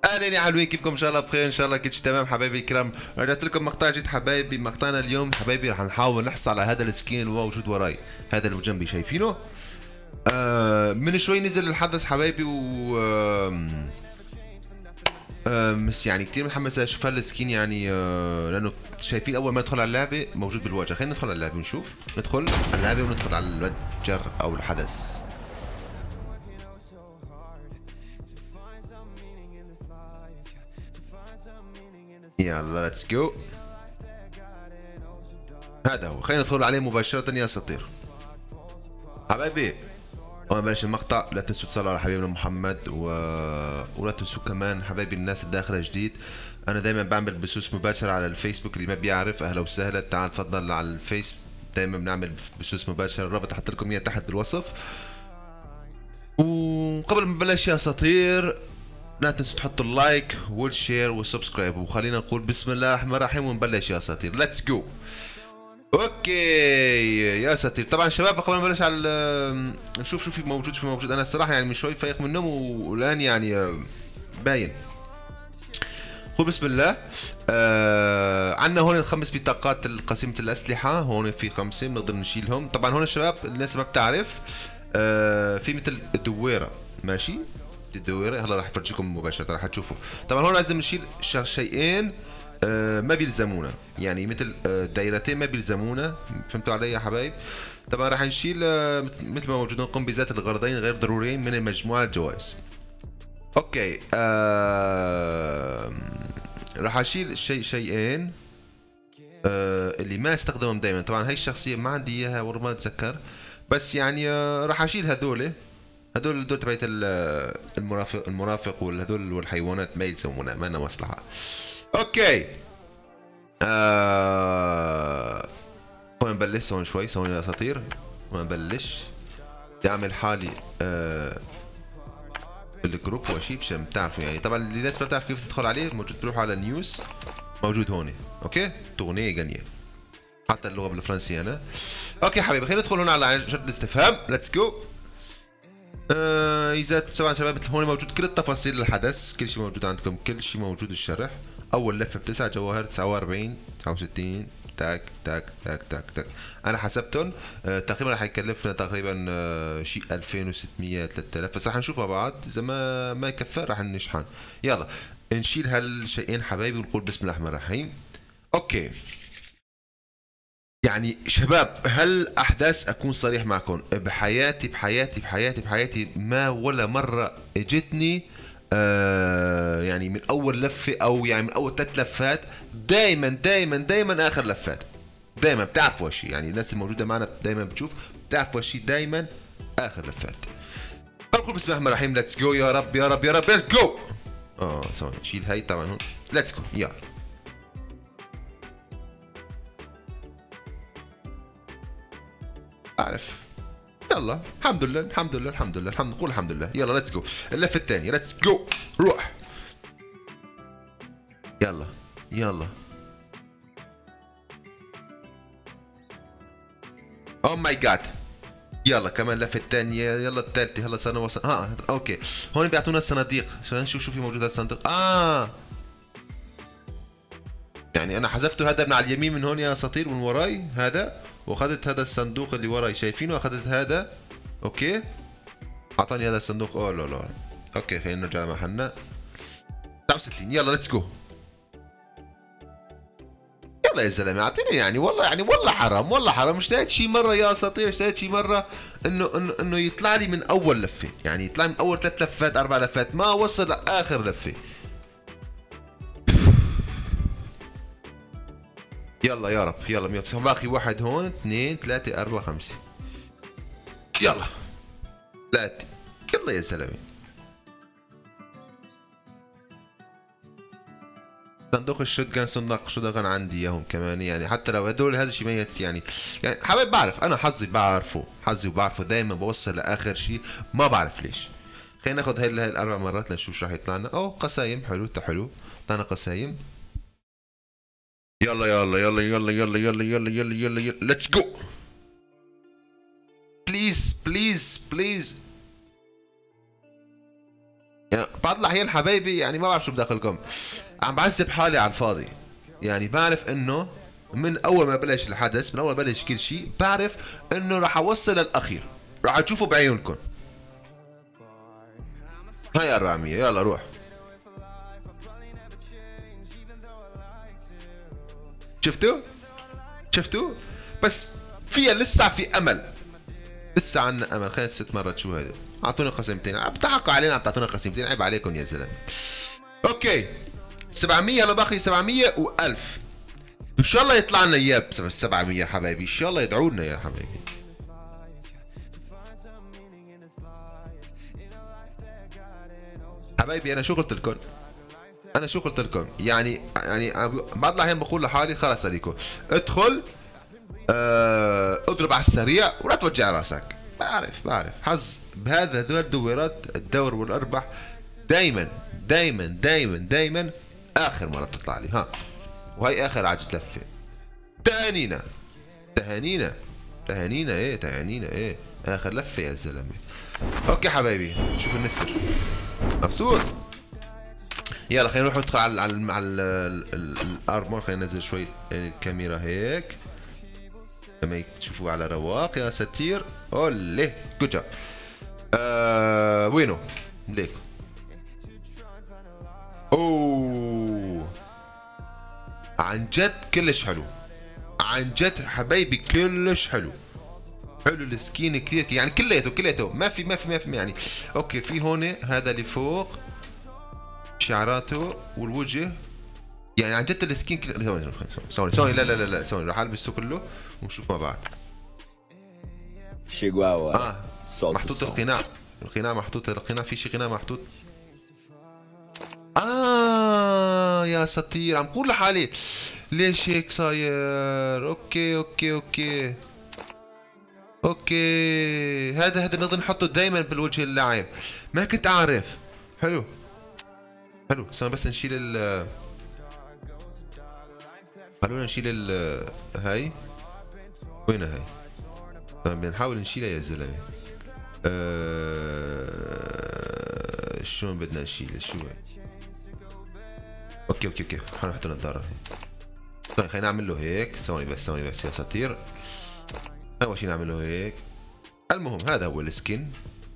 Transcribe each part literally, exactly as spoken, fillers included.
اهلين يا حلوين، كيفكم؟ ان شاء الله بخير، ان شاء الله كل شيء تمام حبايبي الكرام. رجعت لكم مقطع جديد حبايبي. مقطعنا اليوم حبايبي راح نحاول نحصل على هذا السكين اللي موجود وراي، هذا اللي جنبي شايفينه. آه من شوي نزل الحدث حبايبي و آه آه مش يعني كثير متحمس اشوف هالسكين يعني آه لانه شايفين اول ما ندخل على اللعبه موجود بالواجهه. خلينا ندخل على اللعبه ونشوف. ندخل على اللعبه وندخل على المتجر او الحدث. يلا ليتس جو. هذا هو، خلينا ندخل عليه مباشرة يا سطير حبايبي. وما بلاش المقطع لا تنسوا تصلوا على حبيبنا محمد و... ولا تنسوا كمان حبايبي الناس الداخلة جديد. انا دايما بعمل بثوث مباشرة على الفيسبوك، اللي ما بيعرف اهلا وسهلا، تعال تفضل على الفيس. دايما بنعمل بثوث مباشرة، الرابط احط لكم اياه تحت بالوصف. وقبل ما نبلش يا سطير لا تنسوا تحطوا اللايك والشير والسبسكرايب، وخلينا نقول بسم الله الرحمن الرحيم ونبلش يا ساتير. ليتس جو. اوكي يا ساتير. طبعا شباب قبل ما نبلش على نشوف شو في موجود شو في موجود. انا الصراحه يعني من شوي فايق من النوم والان يعني باين. قول بسم الله. آه عندنا هون الخمس بطاقات قسيمه الاسلحه، هون في خمسه بنقدر نشيلهم. طبعا هون الشباب الناس ما بتعرف آه في مثل الدويره ماشي، الدويره هلا راح افرجيكم مباشره راح تشوفوا. طبعا هون لازم نشيل شيئين آه ما بيلزمونا، يعني مثل آه دايرتين ما بيلزمونا، فهمتوا علي يا حبايب؟ طبعا راح نشيل آه مثل ما موجودون، نقوم بذات الغرضين غير ضروريين من مجموعه الجوائز. اوكي آه راح اشيل شيء شيئين آه اللي ما استخدمهم دائما. طبعا هاي الشخصيه ما عندي اياها والله ما اتذكر، بس يعني آه راح اشيل هذول هذول هذول تبعت المرافق المرافق وهذول والحيوانات ما يلزمونا، ما لنا مصلحه. اوكي آه... هون نبلش هون شوي ثواني يا اساطير. هون نبلش بدي اعمل حالي آه... بالجروب وشي مشان بتعرفوا يعني. طبعا اللي الناس ما بتعرف كيف تدخل عليه موجود، بروحوا على نيوز موجود هون. اوكي تغنيه غنيه حتى اللغه بالفرنسيه انا. اوكي حبيبي خلينا ندخل هون على شرط الاستفهام. ليتس جو. آه اذا طبعا شباب هون موجود كل التفاصيل الحدث، كل شيء موجود عندكم، كل شيء موجود الشرح. اول لفه بتسعة جواهر، تسعة وأربعين تسعة وستين تاك تاك تاك تاك تاك. انا حسبتهم آه تقريبا رح يكلفنا تقريبا آه شيء ألفين وستمية ثلاثة آلاف، بس رح نشوف مع بعض اذا ما ما يكفى رح نشحن. يلا نشيل هالشيئين حبايبي ونقول بسم الله الرحمن الرحيم. اوكي يعني شباب هالاحداث اكون صريح معكم، بحياتي بحياتي بحياتي بحياتي ما ولا مره اجتني آه يعني من اول لفه او يعني من اول ثلاث لفات، دائما دائما دائما اخر لفات. دائما بتعرفوا هالشيء يعني، الناس الموجوده معنا دائما بتشوف بتعرفوا هالشيء، دائما اخر لفات. نقول بسم الله الرحمن الرحيم. ليتس جو يا رب يا رب يا رب ليتس جو. اه ثواني شيل هاي طبعا هون. ليتس جو يلا. اعرف يلا الحمد لله الحمد لله الحمد لله الحمد نقول الحمد لله. يلا ليتس جو اللفه الثانيه. ليتس جو روح. يلا يلا او ماي جاد. يلا كمان لفه الثانيه. يلا الثالثه. هلا صرنا وصل. ها اوكي هون بيعطونا الصناديق عشان نشوف شو في موجود هالصندوق. اه يعني انا حذفته هذا من على اليمين من هون يا اساطير من وراي هذا، واخذت هذا الصندوق اللي وراي شايفينه، اخذت هذا. اوكي اعطاني هذا الصندوق. اوه لا لا اوكي خلينا نرجع لمحلنا. تسعة وستين يلا ليتس جو. يلا يا زلمه اعطيني يعني والله يعني والله حرام والله حرام. اشتهيت شي مره يا اساطير، اشتهيت شي مره انه انه انه يطلع لي من اول لفه، يعني يطلع من اول ثلاث لفات اربع لفات ما وصل لاخر لفه. يلا يا رب يلا مية وتسعين. باقي واحد هون اثنين ثلاثة أربعة خمسة. يلا ثلاثة. يلا يا زلمة. صندوق الشوت جان، صندوق شوت جان عندي اياهم كمان يعني، حتى لو هدول هذا شيء ميت يعني. يعني حبايب بعرف انا حظي بعرفه حظي وبعرفه دائما بوصل لاخر شيء، ما بعرف ليش. خلينا ناخذ هاي هاي الاربع مرات لنشوف شو راح يطلع لنا. اوه قسايم حلو حلو طلعنا قسايم. يلا يلا يلا يلا يلا يلا يلا يلا يلا يلا ليتس جو. بليز بليز بليز. يعني بعض الاحيان حبايبي يعني ما بعرف شو بداخلكم، عم بعذب حالي على الفاضي. يعني بعرف انه من اول ما بلش الحدث، من اول ما بلش كل شيء بعرف انه راح اوصل للاخير، راح تشوفوا بعيونكم. هاي الرامية، يلا روح. شفتوا؟ شفتوا؟ بس فيها لسه في امل، لسه عنا امل. خلينا ست مرات شو هذا؟ اعطونا قسيمتين، عم بتضحكوا علينا، عم تعطونا قسيمتين، عيب عليكم يا زلمه. اوكي سبعمية، هلا باقي سبعمية و1000. ان شاء الله يطلع لنا اياه ب سبعمية حبايبي، ان شاء الله يدعوا لنا يا حبايبي. حبايبي انا شو قلت لكم؟ انا شو قلت لكم؟ يعني يعني بعض الاحيان بقول لحالي خلص عليكم ادخل اه اضرب على السريع ولا توجع راسك. بعرف بعرف حظ بهذا، هذول الدورات الدور والارباح دايما دايما دايما دايما اخر مره بتطلع لي. ها وهي اخر عجة لفه. تهانينا تهانينا تهانينا ايه تهانينا ايه اخر لفه يا زلمه. اوكي حبايبي شوف النسر مبسوط. يلا خلينا نروح ندخل على على على الارمور. خلينا ننزل شوي الكاميرا هيك لما تشوفوا على رواق يا ستير. اولي جود جاب. آه وينه؟ ليك. اوه عن جد كلش حلو، عن جد حبايبي كلش حلو. حلو السكين كثير يعني كليته كليته ما في ما في ما في يعني. اوكي في هون هذا اللي فوق شعراته والوجه، يعني عن جد السكين كل... ثواني ثواني ثواني لا لا لا لا ثواني راح البسه كله ونشوف مع بعض. شيغواوا اه محطوط القناع، القناع محطوط، القناع في شيء قناع محطوط. اه يا سطير عم بقول لحالي ليش هيك صاير. اوكي اوكي اوكي اوكي هذا هذا نقدر نحطه دائما بالوجه اللاعب، ما كنت اعرف. حلو حلو استنى بس نشيل ال خلونا نشيل ال هاي. وين هاي؟ بدنا نحاول نشيلها يا زلمه. أه... شلون بدنا نشيلها؟ شو هي؟ اوكي اوكي اوكي خلينا نحط النظاره. طيب خلينا نعمل له هيك. ثواني بس ثواني بس يا سطير. اول شيء نعمل له هيك. المهم هذا هو السكين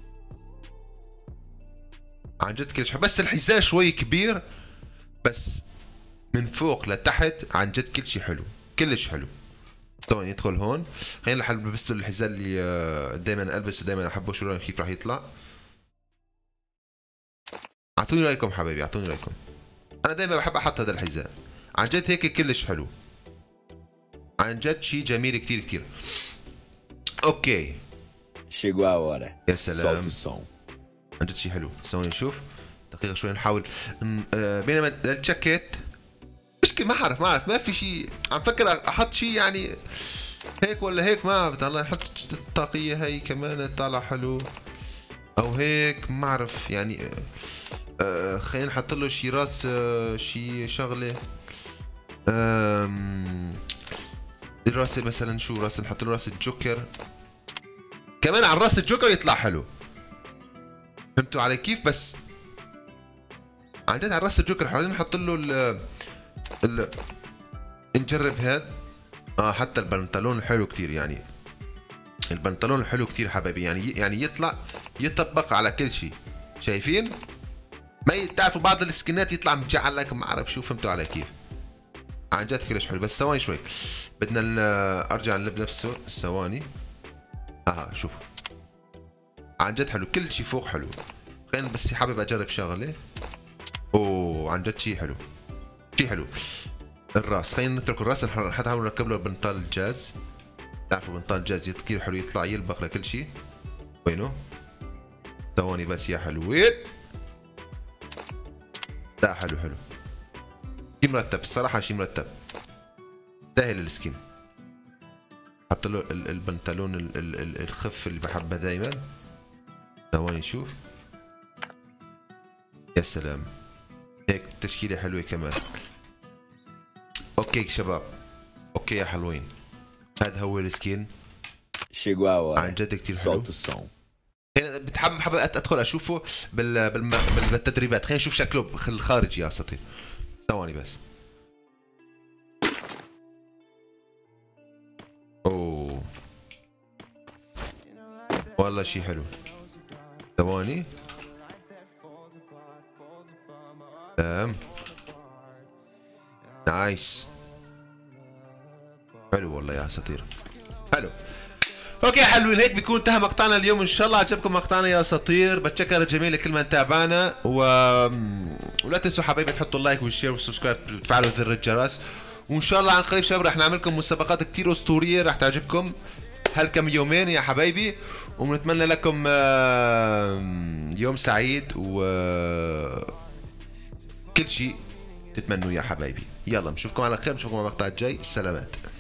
عن جد كلش حلو، بس الحذاء شوي كبير، بس من فوق لتحت عن جد كل شيء حلو كلش حلو. طبعا يدخل هون. خلينا لحد لبست له الحذاء اللي دائما البسه دائما احبه. شو رايك كيف راح يطلع؟ اعطوني رايكم حبايبي، اعطوني رايكم. انا دائما بحب احط هذا الحذاء عن جد هيك كلش حلو، عن جد شيء جميل كثير كثير. اوكي Chegou a hora. يا سلام Solta o som. عن جد شيء حلو. ثواني نشوف دقيقة شوي نحاول. آه بينما الجاكيت مشكلة ما اعرف ما اعرف ما في شيء. عم فكر احط شيء يعني هيك ولا هيك، ما بطلع. نحط الطاقية هي كمان طالع حلو، او هيك ما اعرف يعني. آه خلينا نحط له شي راس، آه شي شغلة. آم الراس مثلا شو راس نحط له؟ راس الجوكر كمان على راس الجوكر يطلع حلو. فهمتوا علي كيف؟ بس عن جد على راس الجوكر حلو. نحط له ال ال نجرب هذا. اه حتى البنطلون حلو كتير يعني. البنطلون حلو كتير حبايبي، يعني يعني يطلع يطبق على كل شيء. شايفين؟ ما تعرفوا بعض السكنات يطلع مجعلك ما اعرف شو. فهمتوا علي كيف؟ عن جد كلش حلو. بس ثواني شوي بدنا ارجع نلب نفسه. ثواني. اها شوفوا عن جد حلو كل شيء فوق حلو. خلينا بس حابب اجرب شغله. اوه عن جد شيء حلو شيء حلو. الراس خلينا نترك الراس، حتى نحاول نركب له بنطال الجاز. تعرفوا بنطال الجاز كثير حلو يطلع يلبق لكل شيء. وينه؟ ثواني بس يا حلوين. لا حلو حلو شيء مرتب الصراحه، شيء مرتب سهل السكين. حط له البنطلون الخف اللي بحبه دائما. ثواني نشوف. يا سلام هيك تشكيله حلوه كمان. اوكي شباب اوكي يا حلوين هذا هو السكين Chegou a hora. عن جد كثير حلو. Solta o som. يعني بتحب حابب ادخل اشوفه بال... بالم... بال... بالتدريبات. خلينا نشوف شكله الخارجي يا اساطير. ثواني بس. اوه والله شي حلو. ثواني. تمام نايس. حلو والله يا اساطير. حلو. اوكي يا حلوين، هيك بيكون انتهى مقطعنا اليوم. ان شاء الله عجبكم مقطعنا يا اساطير. بتشكر جميل لكل من تابعنا و... ولا تنسوا حبايبي تحطوا اللايك والشير والسبسكرايب وتفعلوا زر الجرس. وان شاء الله عن قريب شباب رح نعمل لكم مسابقات كثير اسطوريه رح تعجبكم هالكم يومين يا حبايبي. ونتمنى لكم يوم سعيد و كل شيء تتمنوا يا حبايبي. يلا نشوفكم على خير، نشوفكم على المقطع الجاي. سلامات.